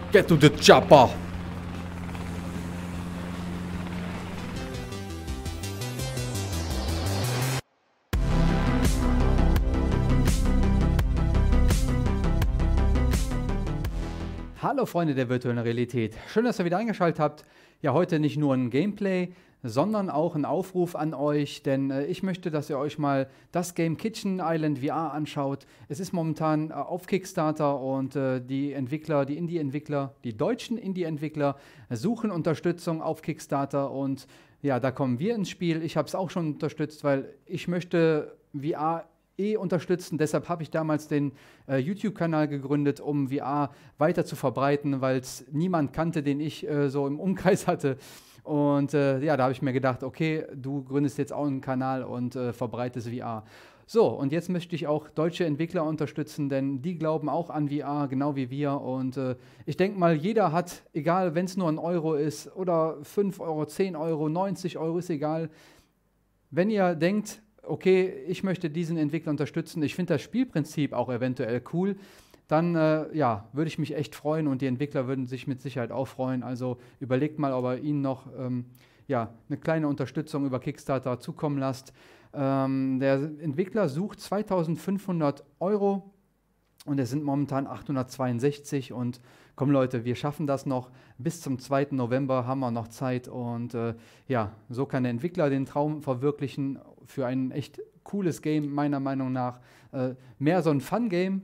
Get to the chopper! Hallo Freunde der virtuellen Realität. Schön, dass ihr wieder eingeschaltet habt. Ja, heute nicht nur ein Gameplay, sondern auch ein Aufruf an euch, denn ich möchte, dass ihr euch mal das Game Kitchen Island VR anschaut. Es ist momentan auf Kickstarter und die Entwickler, die Indie-Entwickler, die deutschen Indie-Entwickler suchen Unterstützung auf Kickstarter und ja, da kommen wir ins Spiel. Ich habe es auch schon unterstützt, weil ich möchte VR unterstützen. Deshalb habe ich damals den YouTube-Kanal gegründet, um VR weiter zu verbreiten, weil es niemand kannte, den ich so im Umkreis hatte. Und ja, da habe ich mir gedacht, okay, du gründest jetzt auch einen Kanal und verbreitest VR. So, und jetzt möchte ich auch deutsche Entwickler unterstützen, denn die glauben auch an VR, genau wie wir. Und ich denke mal, jeder hat, egal, wenn es nur ein Euro ist oder 5 Euro, 10 Euro, 90 Euro, ist egal. Wenn ihr denkt, okay, ich möchte diesen Entwickler unterstützen, ich finde das Spielprinzip auch eventuell cool, dann ja, würde ich mich echt freuen und die Entwickler würden sich mit Sicherheit auch freuen. Also überlegt mal, ob ihr ihnen noch ja, eine kleine Unterstützung über Kickstarter zukommen lasst. Der Entwickler sucht 2.500 Euro und es sind momentan 862 und komm Leute, wir schaffen das noch. Bis zum 2. November haben wir noch Zeit und ja, so kann der Entwickler den Traum verwirklichen für ein echt cooles Game, meiner Meinung nach. Mehr so ein Fun-Game.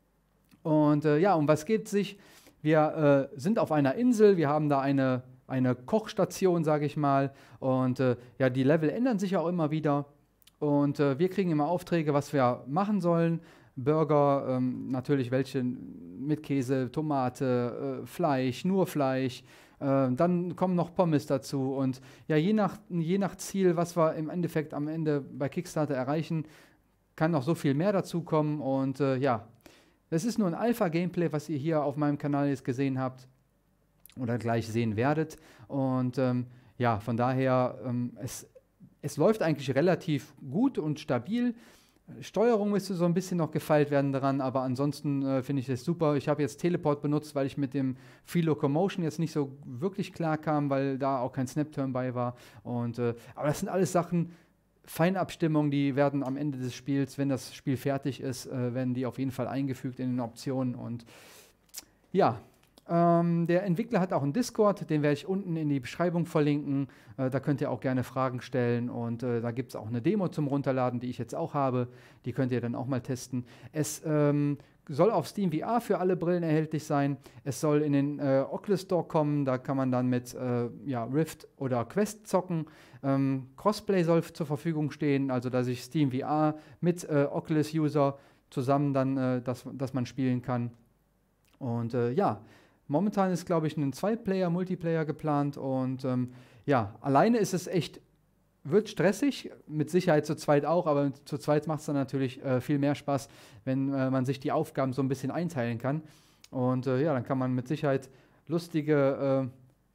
Und ja, um was geht es sich? Wir sind auf einer Insel, wir haben da eine Kochstation, sage ich mal. Und ja, die Level ändern sich auch immer wieder. Und wir kriegen immer Aufträge, was wir machen sollen. Burger, natürlich welche mit Käse, Tomate, Fleisch, nur Fleisch. Dann kommen noch Pommes dazu. Und ja, je nach Ziel, was wir im Endeffekt am Ende bei Kickstarter erreichen, kann noch so viel mehr dazu kommen. Und ja, das ist nur ein Alpha-Gameplay, was ihr hier auf meinem Kanal jetzt gesehen habt oder gleich sehen werdet. Und ja, von daher, es läuft eigentlich relativ gut und stabil. Steuerung müsste so ein bisschen noch gefeilt werden daran, aber ansonsten finde ich das super. Ich habe jetzt Teleport benutzt, weil ich mit dem Free Locomotion jetzt nicht so wirklich klar kam, weil da auch kein Snap-Turn bei war. Und, aber das sind alles Sachen, Feinabstimmungen, die werden am Ende des Spiels, wenn das Spiel fertig ist, werden die auf jeden Fall eingefügt in den Optionen. Und ja, der Entwickler hat auch einen Discord, den werde ich unten in die Beschreibung verlinken. Da könnt ihr auch gerne Fragen stellen und da gibt es auch eine Demo zum Runterladen, die ich jetzt auch habe. Die könnt ihr dann auch mal testen. Es soll auf Steam VR für alle Brillen erhältlich sein. Es soll in den Oculus Store kommen, da kann man dann mit ja, Rift oder Quest zocken. Crossplay soll zur Verfügung stehen, also dass ich Steam VR mit Oculus-User zusammen dann, dass man spielen kann. Und ja, momentan ist, glaube ich, ein Multiplayer geplant und ja, alleine ist es echt, wird stressig, mit Sicherheit zu zweit auch, aber zu zweit macht es dann natürlich viel mehr Spaß, wenn man sich die Aufgaben so ein bisschen einteilen kann. Und ja, dann kann man mit Sicherheit lustige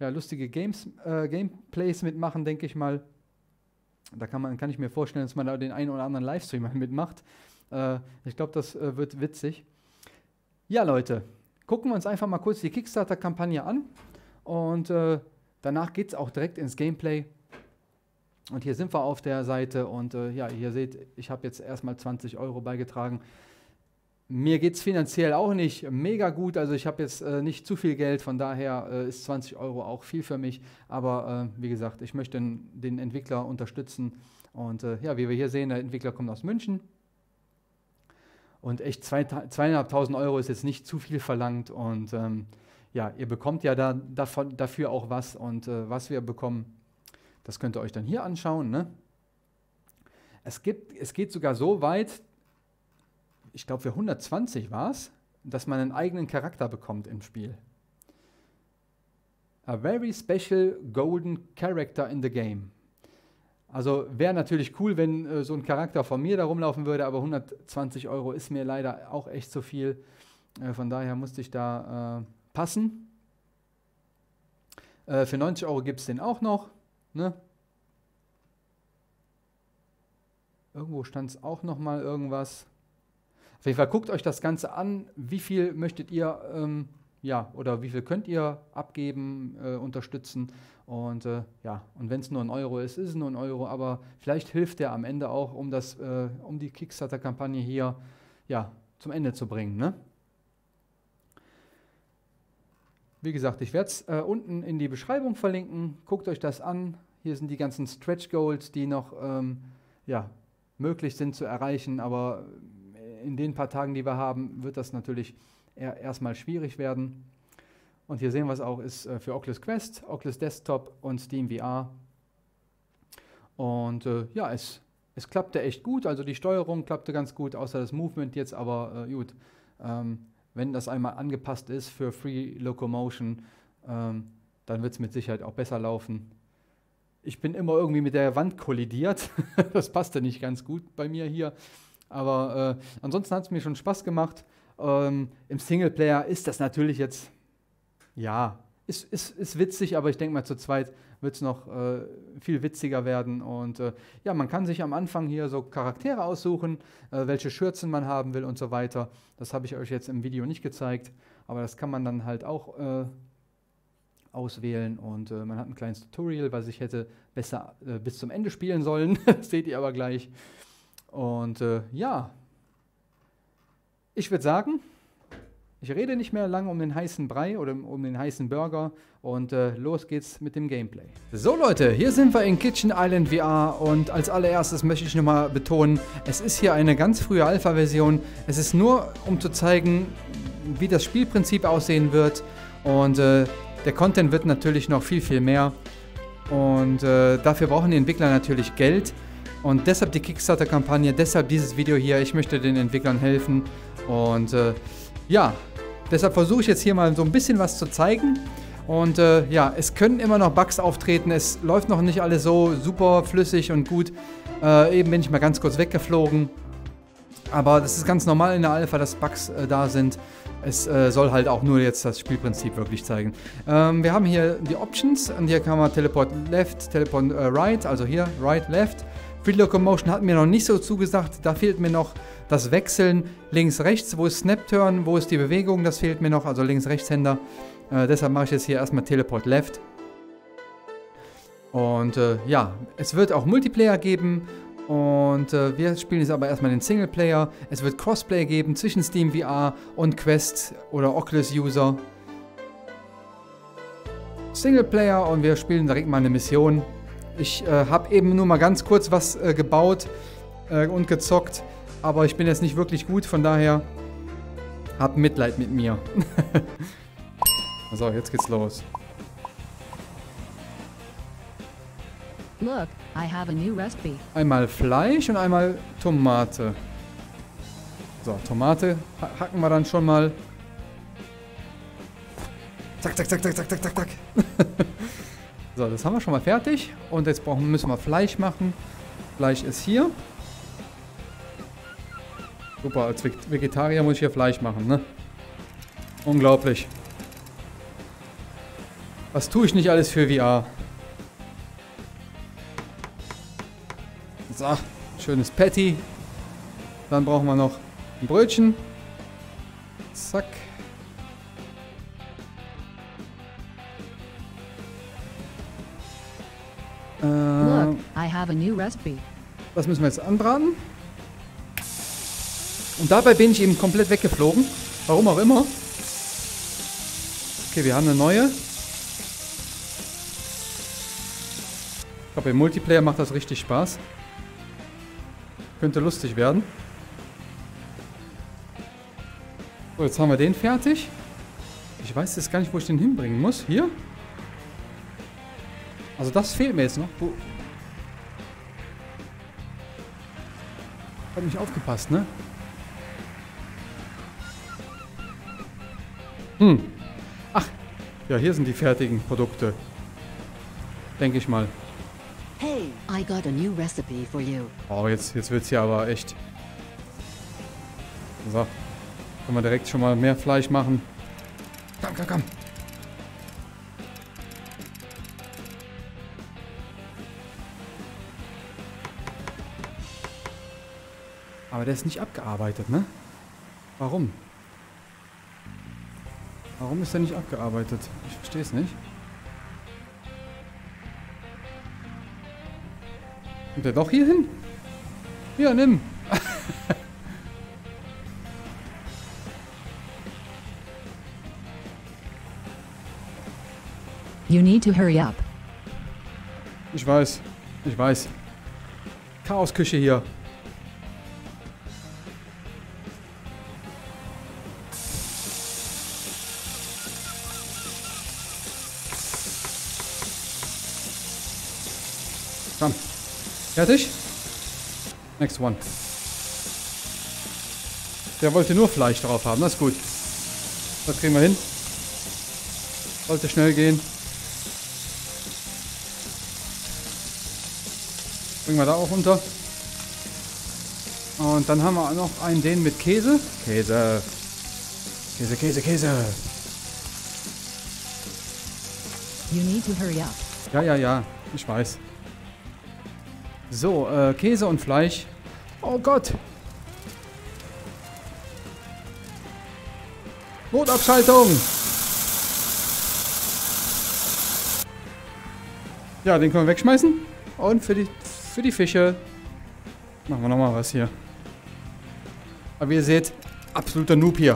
Gameplays mitmachen, denke ich mal. Da kann ich mir vorstellen, dass man da den einen oder anderen Livestreamer mitmacht. Ich glaube, das wird witzig. Ja, Leute. Gucken wir uns einfach mal kurz die Kickstarter-Kampagne an und danach geht es auch direkt ins Gameplay. Und hier sind wir auf der Seite und ja, ihr seht, ich habe jetzt erstmal 20 Euro beigetragen. Mir geht es finanziell auch nicht mega gut, also ich habe jetzt nicht zu viel Geld, von daher ist 20 Euro auch viel für mich. Aber wie gesagt, ich möchte den Entwickler unterstützen und ja, wie wir hier sehen, der Entwickler kommt aus München. Und echt 2.500 Euro ist jetzt nicht zu viel verlangt und ja, ihr bekommt ja dafür auch was und was wir bekommen, das könnt ihr euch dann hier anschauen. Ne? Es geht sogar so weit, ich glaube für 120 war es, dass man einen eigenen Charakter bekommt im Spiel. A very special golden character in the game. Also wäre natürlich cool, wenn so ein Charakter von mir da rumlaufen würde, aber 120 Euro ist mir leider auch echt zu viel. Von daher musste ich da passen. Für 90 Euro gibt es den auch noch. Ne? Irgendwo stand es auch noch mal irgendwas. Auf jeden Fall guckt euch das Ganze an. Wie viel möchtet ihr ja, oder wie viel könnt ihr abgeben, unterstützen. Und ja, und wenn es nur 1 Euro ist, ist es nur 1 Euro, aber vielleicht hilft der am Ende auch, um die Kickstarter-Kampagne hier ja, zum Ende zu bringen. Ne? Wie gesagt, ich werde es unten in die Beschreibung verlinken. Guckt euch das an. Hier sind die ganzen Stretch Goals, die noch ja, möglich sind zu erreichen, aber in den paar Tagen, die wir haben, wird das natürlich erstmal schwierig werden. Und hier sehen wir es auch, ist für Oculus Quest, Oculus Desktop und Steam VR. Und ja, es klappte echt gut, also die Steuerung klappte ganz gut, außer das Movement jetzt, aber gut. Wenn das einmal angepasst ist für Free Locomotion, dann wird es mit Sicherheit auch besser laufen. Ich bin immer irgendwie mit der Wand kollidiert. Das passte nicht ganz gut bei mir hier. Aber ansonsten hat es mir schon Spaß gemacht. Im Singleplayer ist das natürlich jetzt, ja, ist witzig, aber ich denke mal, zu zweit wird es noch viel witziger werden. Und ja, man kann sich am Anfang hier so Charaktere aussuchen, welche Schürzen man haben will und so weiter. Das habe ich euch jetzt im Video nicht gezeigt, aber das kann man dann halt auch auswählen. Und man hat ein kleines Tutorial, was ich hätte besser bis zum Ende spielen sollen. Das seht ihr aber gleich. Und ja, ich würde sagen, ich rede nicht mehr lange um den heißen Brei oder um den heißen Burger und los geht's mit dem Gameplay. So Leute, hier sind wir in Kitchen Island VR und als allererstes möchte ich nochmal betonen, es ist hier eine ganz frühe Alpha-Version. Es ist nur, um zu zeigen, wie das Spielprinzip aussehen wird und der Content wird natürlich noch viel, viel mehr und dafür brauchen die Entwickler natürlich Geld und deshalb die Kickstarter-Kampagne, deshalb dieses Video hier. Ich möchte den Entwicklern helfen und ja, deshalb versuche ich jetzt hier mal so ein bisschen was zu zeigen. Und ja, es können immer noch Bugs auftreten. Es läuft noch nicht alles so super flüssig und gut. Eben bin ich mal ganz kurz weggeflogen. Aber das ist ganz normal in der Alpha, dass Bugs da sind. Es soll halt auch nur jetzt das Spielprinzip wirklich zeigen. Wir haben hier die Options und hier kann man Teleport Left, Teleport Right, also hier Right, Left. Free Locomotion hat mir noch nicht so zugesagt. Da fehlt mir noch das Wechseln links-rechts. Wo ist Snap-Turn? Wo ist die Bewegung? Das fehlt mir noch, also Links-Rechtshänder. Deshalb mache ich jetzt hier erstmal Teleport Left. Und ja, es wird auch Multiplayer geben. Und wir spielen jetzt aber erstmal den Singleplayer. Es wird Crossplay geben zwischen Steam VR und Quest oder Oculus-User. Singleplayer und wir spielen direkt mal eine Mission. Ich habe eben nur mal ganz kurz was gebaut und gezockt, aber ich bin jetzt nicht wirklich gut, von daher habt Mitleid mit mir. So, jetzt geht's los. Look, I have a new recipe. Einmal Fleisch und einmal Tomate. So, Tomate hacken wir dann schon mal. Zack, zack, zack, zack, zack, zack, zack, zack. So, das haben wir schon mal fertig. Und jetzt müssen wir Fleisch machen. Fleisch ist hier. Super, als Vegetarier muss ich hier Fleisch machen, ne? Unglaublich. Was tue ich nicht alles für VR? So, schönes Patty. Dann brauchen wir noch ein Brötchen. Zack. Look, I have a new recipe. Das müssen wir jetzt anbraten. Und dabei bin ich eben komplett weggeflogen. Warum auch immer. Okay, wir haben eine neue. Ich glaube, im Multiplayer macht das richtig Spaß. Könnte lustig werden. So, jetzt haben wir den fertig. Ich weiß jetzt gar nicht, wo ich den hinbringen muss. Hier? Also das fehlt mir jetzt noch. Hat nicht aufgepasst, ne? Ach, ja, hier sind die fertigen Produkte. Denke ich mal. Hey, I got a new recipe for you. Oh, jetzt wird's hier aber echt. So. Können wir direkt schon mal mehr Fleisch machen. Komm, komm, komm. Aber der ist nicht abgearbeitet, ne? Warum? Warum ist der nicht abgearbeitet? Ich verstehe es nicht. Kommt der doch hier hin? Ja, nimm. You need to hurry up. Ich weiß. Ich weiß. Chaosküche hier. Komm. Fertig? Next one. Der wollte nur Fleisch drauf haben. Das ist gut. Das kriegen wir hin. Sollte schnell gehen. Bringen wir da auch unter. Und dann haben wir noch einen den mit Käse. Käse. Käse, Käse, Käse. You need to hurry up. Ja, ja, ja. Ich weiß. So, Käse und Fleisch. Oh Gott. Notabschaltung. Ja, den können wir wegschmeißen. Und für die Fische machen wir nochmal was hier. Aber wie ihr seht, absoluter Noob hier.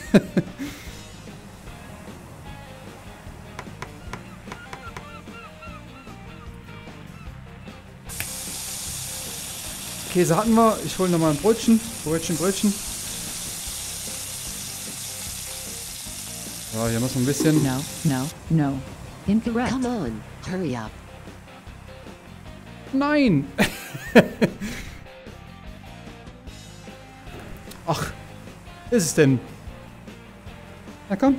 Käse hatten wir. Ich hole nochmal ein Brötchen. Brötchen. So, hier muss man ein bisschen... No. Incorrect. Come on, hurry up. Nein! Ach, ist es denn? Na komm.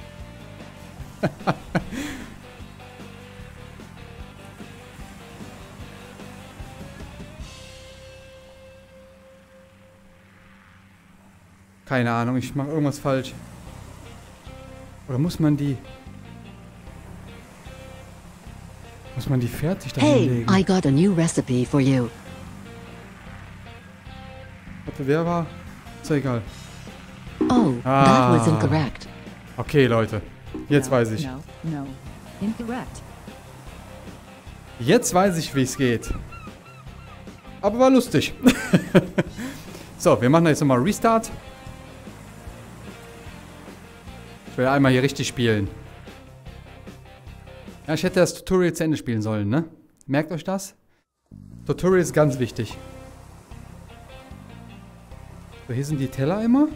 Keine Ahnung, ich mache irgendwas falsch. Oder muss man die fertig da Hey, hinlegen? I got a new recipe for you. Warte, wer war? Ist ja egal. Oh, that was incorrect. Okay, Leute. Jetzt weiß ich. No. Incorrect. Jetzt weiß ich, wie es geht. Aber war lustig. So, wir machen jetzt nochmal Restart. Ich will einmal hier richtig spielen. Ja, ich hätte das Tutorial zu Ende spielen sollen, ne? Merkt euch das? Tutorial ist ganz wichtig. So, hier sind die Teller immer.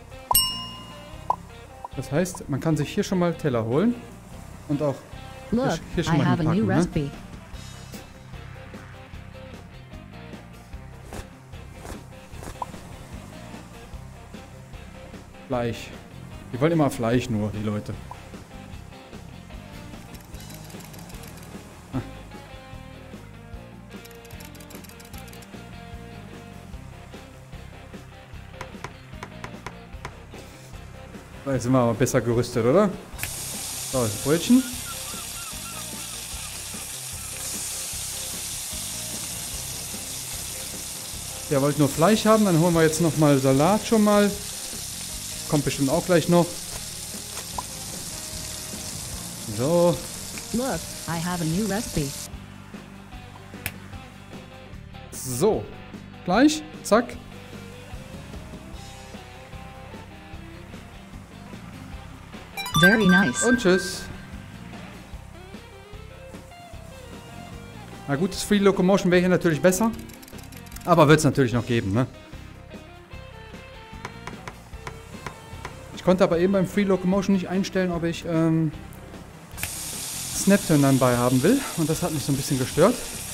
Das heißt, man kann sich hier schon mal Teller holen. Und auch Look, hier schon I mal have a new hinpacken, ne? recipe. Fleisch. Die wollen immer Fleisch nur, die Leute. So, jetzt sind wir aber besser gerüstet, oder? So, das Brötchen. Der wollte nur Fleisch haben, dann holen wir jetzt nochmal Salat schon mal. Kommt bestimmt auch gleich noch. So. Look, I have a new recipe. So. Gleich. Zack. Very nice. Und tschüss. Na gut, das Free Locomotion wäre hier natürlich besser. Aber wird es natürlich noch geben, ne? Ich konnte aber eben beim Free Locomotion nicht einstellen, ob ich Snapturn dann bei haben will. Und das hat mich so ein bisschen gestört.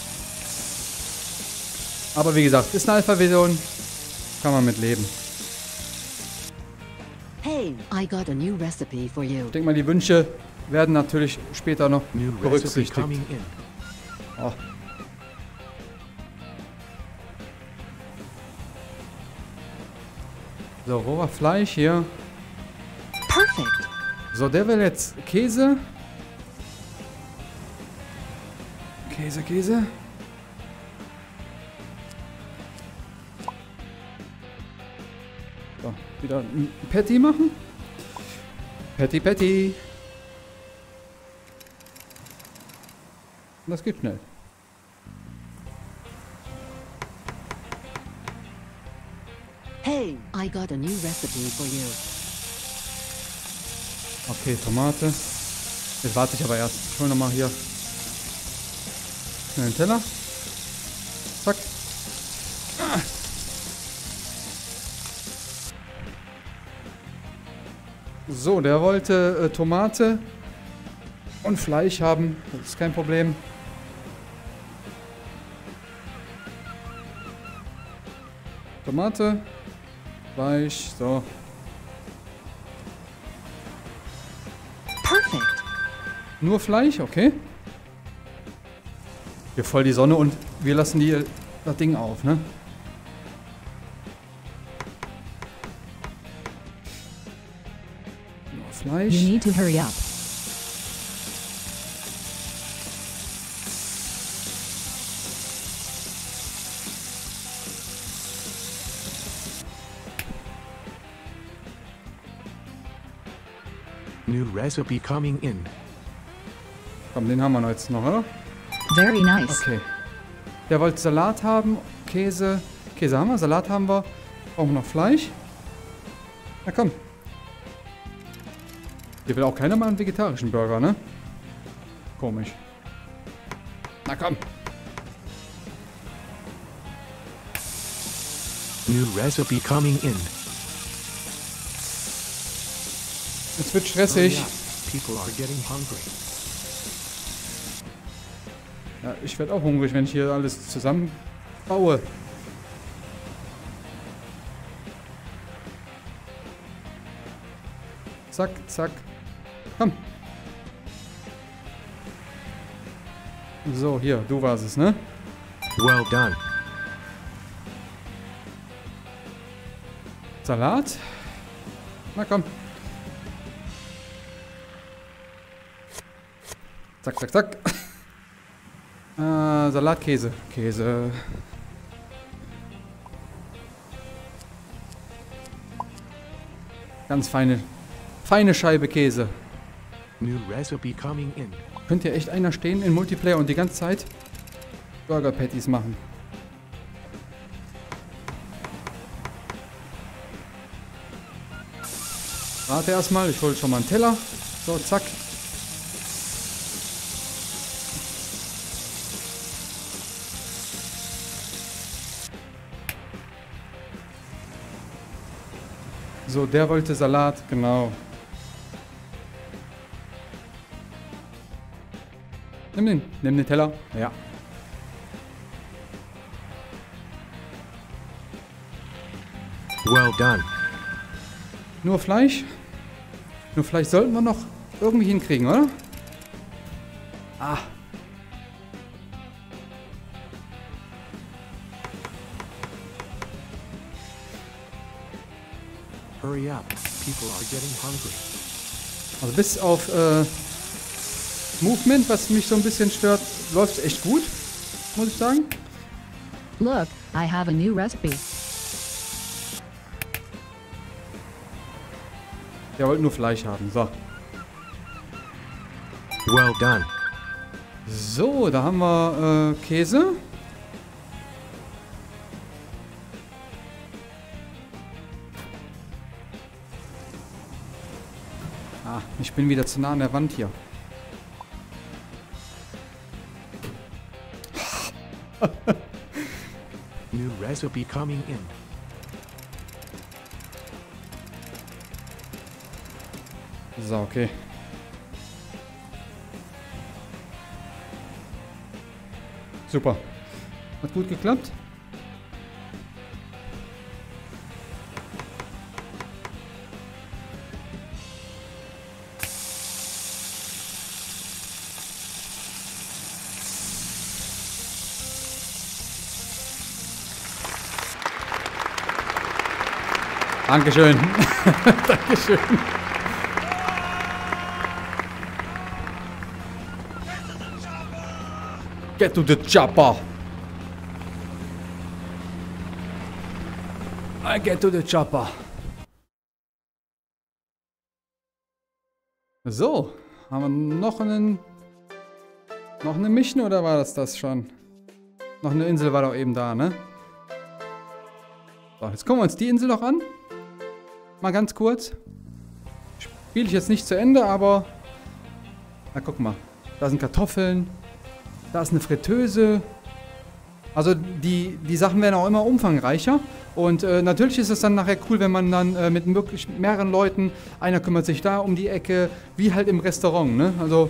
Aber wie gesagt, ist eine Alpha-Version. Kann man mit leben. Hey, I got a new recipe for you. Ich denke mal, die Wünsche werden natürlich später noch New recipe berücksichtigt. coming in. Oh. So, wo war Fleisch hier? Perfect. So, der will jetzt Käse. Käse. So, wieder ein Patty machen. Patty, Patty. Das geht schnell. Hey, I got a new recipe for you. Okay, Tomate. Jetzt warte ich aber erst. Ich hol nochmal hier schnell einen Teller. Zack. Ah. So, der wollte Tomate und Fleisch haben. Das ist kein Problem. Tomate, Fleisch, so. Perfect. Nur Fleisch, okay. Hier voll die Sonne und wir lassen das Ding auf, ne? Nur Fleisch. You need to hurry up. New recipe coming in. Komm, den haben wir noch jetzt noch, oder? Very nice. Okay. Der wollte Salat haben, Käse. Käse haben wir, Salat haben wir. Brauchen wir noch Fleisch. Na komm. Hier will auch keiner mal einen vegetarischen Burger, ne? Komisch. Na komm. New recipe coming in. Jetzt wird stressig. People are getting hungry. Ja, ich werde auch hungrig, wenn ich hier alles zusammen baue. Zack, zack. Komm. So, hier, du warst es, ne? Well done. Salat. Na komm. Zack, zack, zack. Salat, Käse. Käse. Ganz feine Scheibe Käse. New recipe coming in. Könnte ja echt einer stehen in Multiplayer und die ganze Zeit Burger Patties machen. Warte erstmal, ich hole schon mal einen Teller. So, zack. So, der wollte Salat, genau. Nimm den Teller. Ja. Well done. Nur Fleisch? Nur Fleisch sollten wir noch irgendwie hinkriegen, oder? Ah. Hurry up. People are getting hungry. Also bis auf Movement, was mich so ein bisschen stört, läuft es echt gut, muss ich sagen. Look, I have a new recipe. Der wollte nur Fleisch haben, so. Well done. So, da haben wir Käse. Ah, ich bin wieder zu nah an der Wand hier. New recipe coming in. So, okay. Super. Hat gut geklappt. Dankeschön. Dankeschön. Get to the chopper. I get to the chopper. So, haben wir noch einen... Noch eine Mission oder war das schon? Noch eine Insel war doch eben da, ne? So, jetzt gucken wir uns die Insel noch an. Mal ganz kurz. Spiele ich jetzt nicht zu Ende, aber... Na, guck mal. Da sind Kartoffeln. Da ist eine Fritteuse. Also die Sachen werden auch immer umfangreicher. Und natürlich ist es dann nachher cool, wenn man dann mit wirklich mehreren Leuten, einer kümmert sich da um die Ecke, wie halt im Restaurant, ne? Also...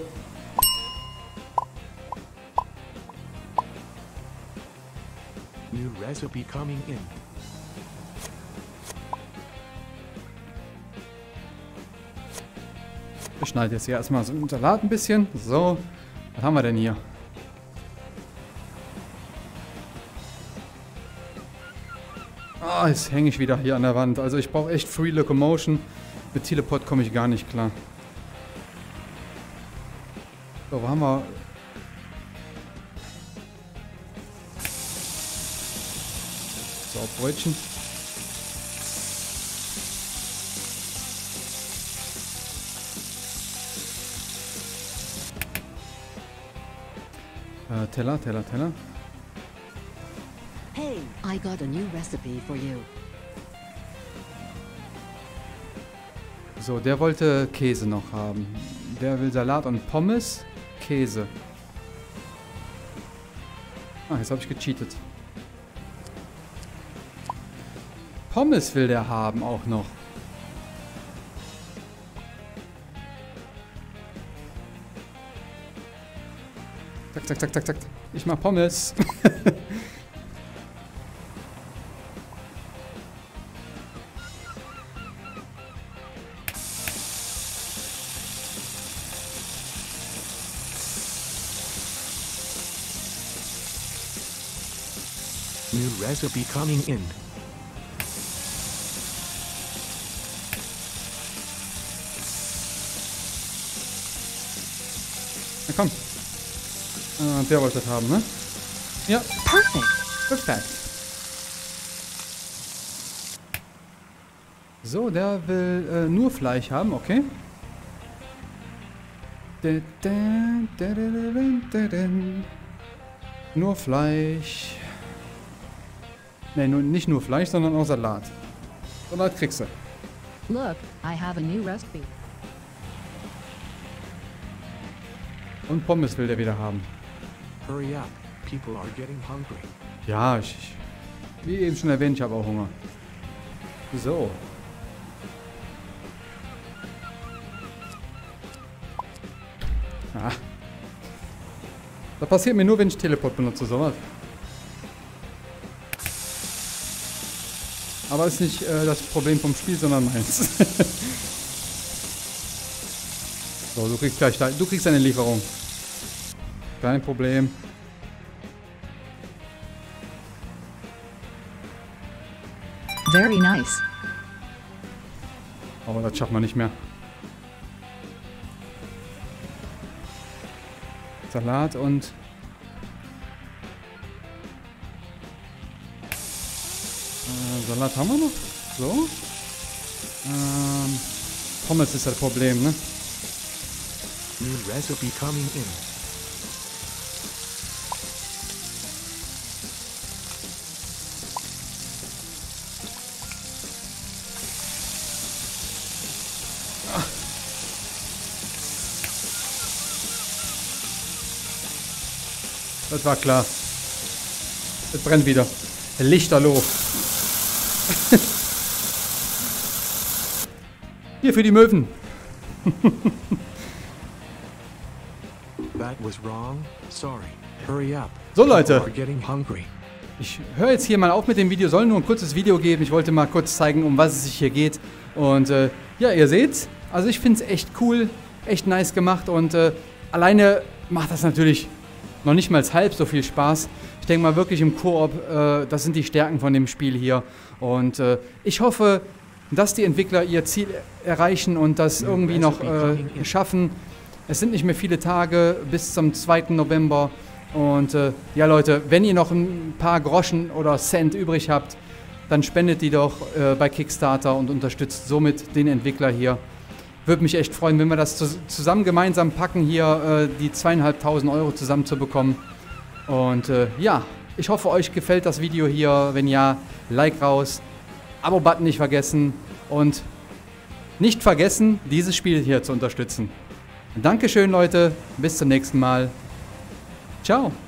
New recipe coming in. Ich schneide jetzt hier erstmal so einen Salat ein bisschen. So, was haben wir denn hier? Ah, jetzt hänge ich wieder hier an der Wand. Also ich brauche echt Free Locomotion. Mit Teleport komme ich gar nicht klar. So, wo haben wir... So, Brötchen. Teller. Hey, I got a new recipe for you. So, der wollte Käse noch haben. Der will Salat und Pommes. Käse. Ah, jetzt habe ich gecheatet. Pommes will der haben auch noch. Zack. Ich mach Pommes. New recipe coming in. Na komm. Der wollte das haben, ne? Ja. Perfekt. So, der will nur Fleisch haben, okay. Nur Fleisch. Ne, nicht nur Fleisch, sondern auch Salat. Salat kriegst du. Look, I have a new recipe. Und Pommes will der wieder haben. Hurry up. People are getting hungry. Ja, wie eben schon erwähnt, ich habe auch Hunger. So. Ah. Das passiert mir nur, wenn ich Teleport benutze, sowas. Aber ist nicht das Problem vom Spiel, sondern meins. So, du kriegst gleich deine Lieferung. Kein Problem. Very nice. Aber das schafft man nicht mehr. Salat und... Salat haben wir noch? So. Pommes ist das Problem, ne? New recipe coming in. Das war klar. Es brennt wieder. Lichterloh. Hier für die Möwen. That was wrong. Sorry. Hurry up. So, Leute. People are getting hungry. Ich höre jetzt hier mal auf mit dem Video. Soll nur ein kurzes Video geben. Ich wollte mal kurz zeigen, um was es sich hier geht. Und ja, ihr seht's. Also ich finde es echt cool. Echt nice gemacht. Und alleine macht das natürlich noch nicht mal halb so viel Spaß. Ich denke mal wirklich im Koop, das sind die Stärken von dem Spiel hier. Und ich hoffe, dass die Entwickler ihr Ziel erreichen und das irgendwie noch schaffen. Es sind nicht mehr viele Tage bis zum 2. November. Und ja Leute, wenn ihr noch ein paar Groschen oder Cent übrig habt, dann spendet die doch bei Kickstarter und unterstützt somit den Entwickler hier. Würde mich echt freuen, wenn wir das zusammen gemeinsam packen, hier die 2.500 Euro zusammen zu bekommen. Und ja, ich hoffe, euch gefällt das Video hier. Wenn ja, Like raus, Abo-Button nicht vergessen und nicht vergessen, dieses Spiel hier zu unterstützen. Dankeschön, Leute. Bis zum nächsten Mal. Ciao.